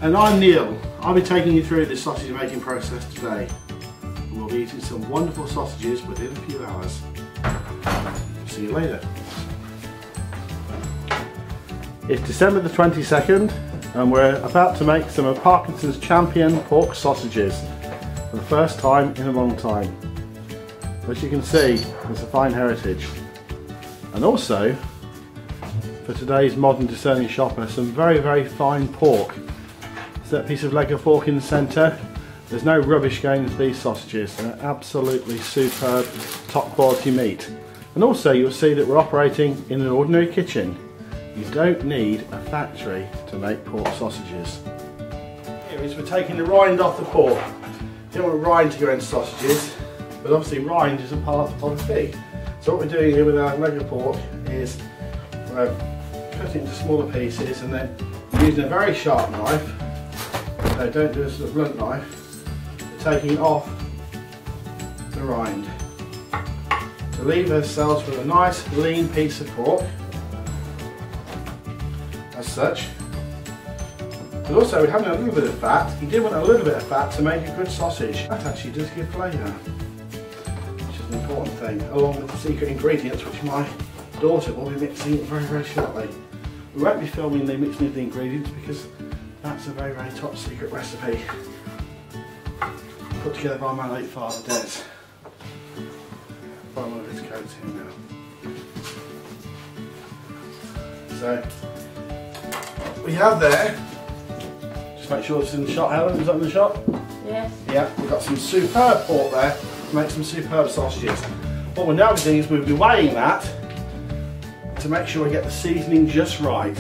And I'm Neil. I'll be taking you through the sausage making process today. We'll be eating some wonderful sausages within a few hours. See you later. It's December the 22nd and we're about to make some of Parkinson's champion pork sausages for the first time in a long time. As you can see, it's a fine heritage. And also, for today's modern discerning shopper, some very, very fine pork. It's that piece of leg of pork in the centre. There's no rubbish going into these sausages. They're absolutely superb, top quality meat. And also you'll see that we're operating in an ordinary kitchen. You don't need a factory to make pork sausages. Here is we're taking the rind off the pork. You don't want rind to go into sausages, but obviously rind is a part of the pig. So what we're doing here with our leg of pork is we're cutting it into smaller pieces and then using a very sharp knife. So don't do this with a blunt knife. We're taking off the rind to leave ourselves with a nice lean piece of pork, as such. But also we're having a little bit of fat. You do want a little bit of fat to make a good sausage. That actually does give flavour, which is an important thing, along with the secret ingredients which my daughter will be mixing very, very shortly. We won't be filming the mixing of the ingredients because that's a very, very top secret recipe put together by my late father Des. By one of his coats here now. So we have there, just make sure it's in the shot. Helen, is that in the shot? Yes. Yeah, we've got some superb pork there to make some superb sausages. What we're now doing is we'll be weighing that to make sure we get the seasoning just right.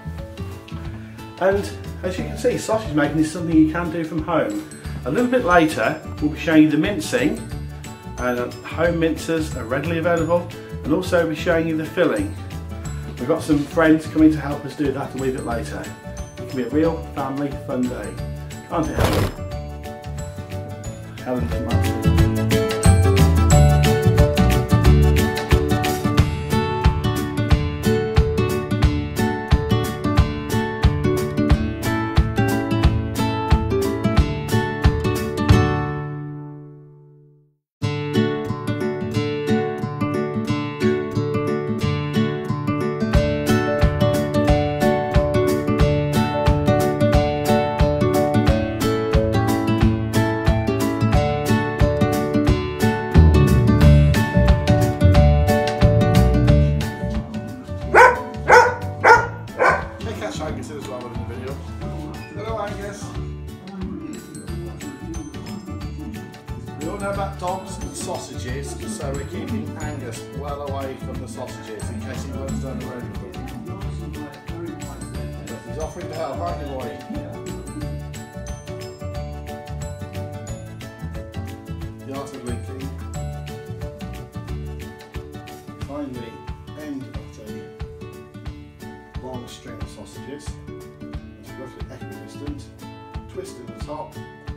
And as you can see, sausage making is something you can do from home. A little bit later we'll be showing you the mincing, and home mincers are readily available, and also we'll be showing you the filling. We've got some friends coming to help us do that a wee bit later. It can be a real family fun day, can't it, Helen? Helen from Manchester. As well in the video. Hello Angus. We all know about dogs and sausages, so we're keeping Angus well away from the sausages in case he runs down the road with them. But he's offering to help, aren't you, boy? The art of linking. Find the end of the long string of sausages. It's roughly equidistant. Twist in the top.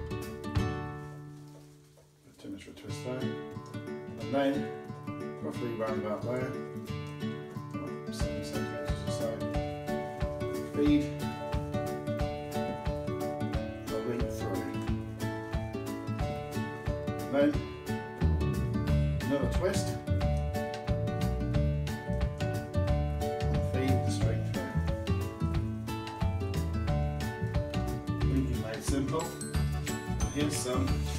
Too much of a twist there. And then roughly round about there. 7 centimetres or so. Feed the link through. Then another twist. Simple. Here's some